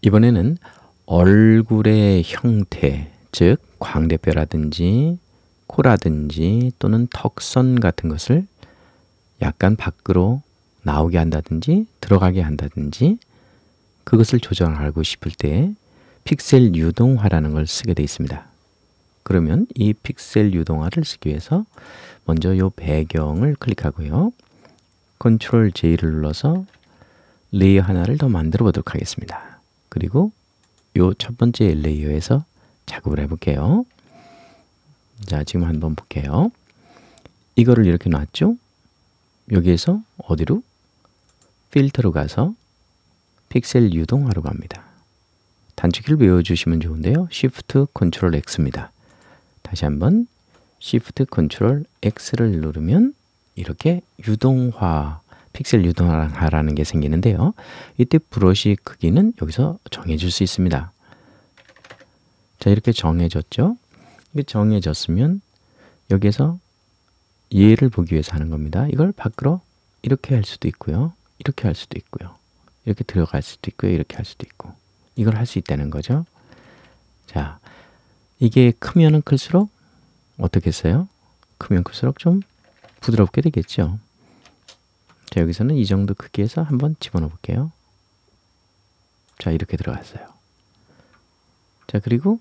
이번에는 얼굴의 형태, 즉 광대뼈라든지 코라든지 또는 턱선 같은 것을 약간 밖으로 나오게 한다든지 들어가게 한다든지 그것을 조정하고 싶을 때 픽셀 유동화라는 걸 쓰게 되어 있습니다. 그러면 이 픽셀 유동화를 쓰기 위해서 먼저 이 배경을 클릭하고요. 컨트롤 J를 눌러서 레이어 하나를 더 만들어 보도록 하겠습니다. 그리고 이 첫 번째 레이어에서 작업을 해볼게요. 자, 지금 한번 볼게요. 이거를 이렇게 놨죠? 여기에서 어디로? 필터로 가서 픽셀 유동화로 갑니다. 단축키를 외워주시면 좋은데요. Shift Ctrl X입니다. 다시 한번 Shift Ctrl X를 누르면 이렇게 유동화, 픽셀 유동화라는 게 생기는데요. 이때 브러쉬 크기는 여기서 정해줄 수 있습니다. 자, 이렇게 정해졌죠? 이게 정해졌으면 여기에서 얘를 보기 위해서 하는 겁니다. 이걸 밖으로 이렇게 할 수도 있고요. 이렇게 할 수도 있고요. 이렇게 들어갈 수도 있고요. 이렇게 할 수도 있고. 이걸 할 수 있다는 거죠. 자, 이게 크면은 클수록 어떻게 했어요? 크면 클수록 좀 부드럽게 되겠죠. 자, 여기서는 이 정도 크기에서 한번 집어넣어 볼게요. 자, 이렇게 들어갔어요. 자, 그리고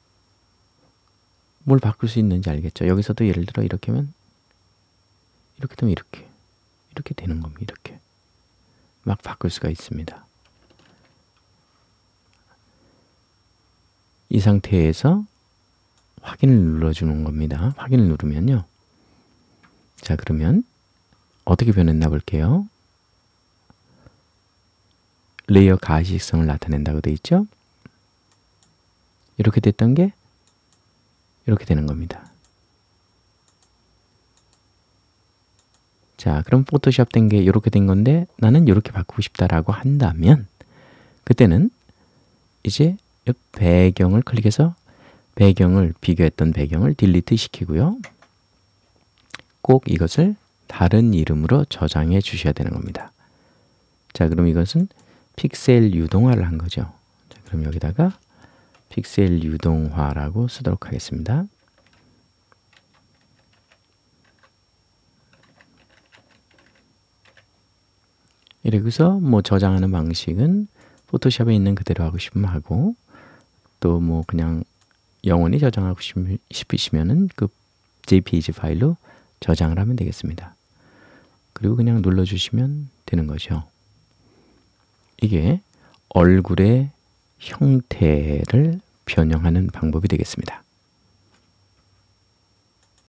뭘 바꿀 수 있는지 알겠죠? 여기서도 예를 들어 이렇게 하면 이렇게 되면 이렇게 되는 겁니다. 이렇게 막 바꿀 수가 있습니다. 이 상태에서 확인을 눌러주는 겁니다. 확인을 누르면요. 자, 그러면 어떻게 변했나 볼게요. 레이어 가시성을 나타낸다고 되어 있죠? 이렇게 됐던 게 이렇게 되는 겁니다. 자, 그럼 포토샵 된 게 이렇게 된 건데 나는 이렇게 바꾸고 싶다라고 한다면 그때는 이제 이 배경을 클릭해서 배경을 비교했던 배경을 딜리트 시키고요. 꼭 이것을 다른 이름으로 저장해 주셔야 되는 겁니다. 자, 그럼 이것은 픽셀 유동화를 한 거죠. 자, 그럼 여기다가 픽셀 유동화라고 쓰도록 하겠습니다. 이러고서 뭐 저장하는 방식은 포토샵에 있는 그대로 하고 싶으면 하고 또 뭐 그냥 영원히 저장하고 싶으시면은 그 JPG 파일로 저장을 하면 되겠습니다. 그리고 그냥 눌러주시면 되는 거죠. 이게 얼굴의 형태를 변형하는 방법이 되겠습니다.